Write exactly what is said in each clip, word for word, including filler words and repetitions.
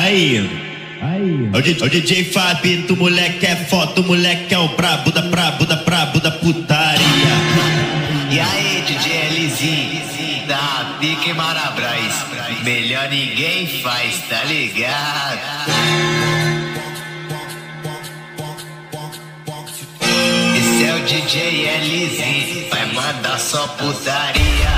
Aí, aí. O D J, o D J Fabinho, tu moleque é foda, tu moleque é o brabo da brabo da brabo da putaria. E aí, D J Lizinho, da Pique Marabras, melhor ninguém faz, tá ligado? Esse é o D J Lizinho, vai mandar só putaria.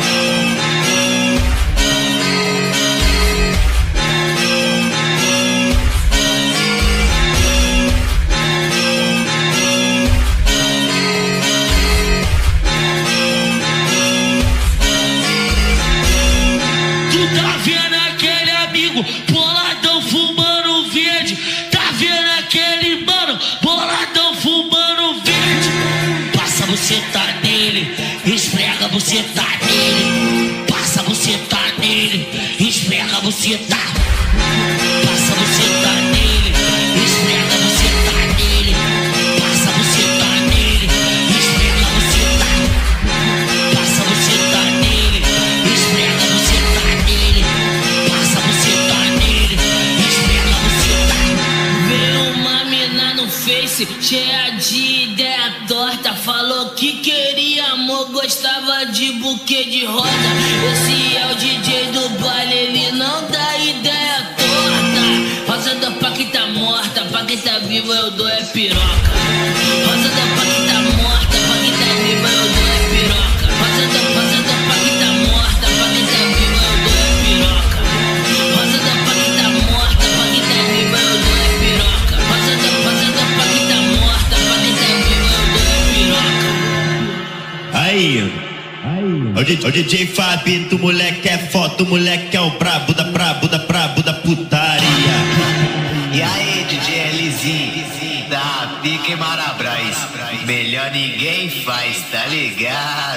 Boladão fumando verde, tá vendo aquele mano? Boladão fumando verde. Passa você tá nele, esfrega você tá nele. Passa você tá nele, esfrega você tá. Passa você tá nele, esfrega você tá nele. Passa você tá nele, esfrega você tá. Passa você tá nele, esfrega você tá nele. Passa você tá nele, esfrega você tá. Veio uma mina no Face, cheia de ideia torta. Falou que queria amor, gostava de buquê de rosa. Esse é o D J do baile, ele não dá ideia torta. Rosa da Paquita morta, Paquita viva eu dou é piroca. Rosa da Paquita morta, Paquita viva eu dou é piroca. Rosa da, rosa da Paquita morta, Paquita viva eu dou é piroca. Rosa da Paquita morta, Paquita viva eu dou é piroca. Rosa da, rosa da Paquita morta, Paquita viva eu dou é piroca. Aí, aí. O D J, o D J Fabinho, tu moleque é foda, tu moleque é o brabo da brabo da brabo da putaria. E aí, D J Lizinho, da Pique Marabras, melhor ninguém faz, tá ligado?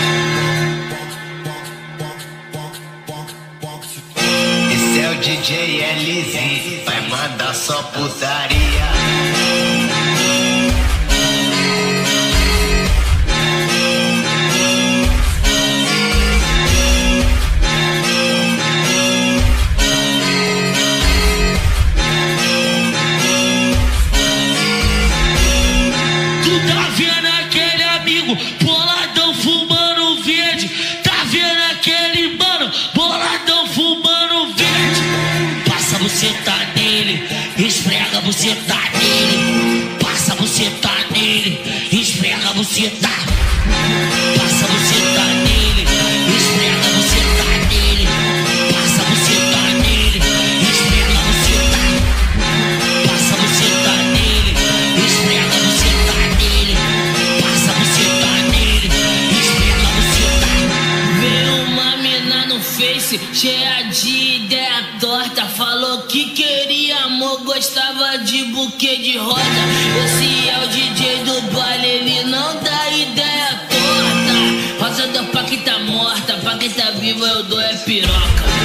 Esse é o D J Lizinho, vai mandar só putaria. Boladão fumando verde, tá vendo aquele mano? Boladão fumando verde. Passa você tá nele, esfrega você tá nele. Passa você tá nele, esfrega você tá. Passa você tá nele, esfrega você tá nele. Passa você tá nele, esfrega você tá. Passa você tá nele, esfrega você tá nele. Passa você tá nele, esfrega você tá. Veio uma mina no Face, cheia de ideia torta. Falou que queria amor, gostava de buquê de rosa. Esse é o D J do baile, ele não dá ideia torta. Rosa da Paquita morta, Paquita viva eu dou é piroca.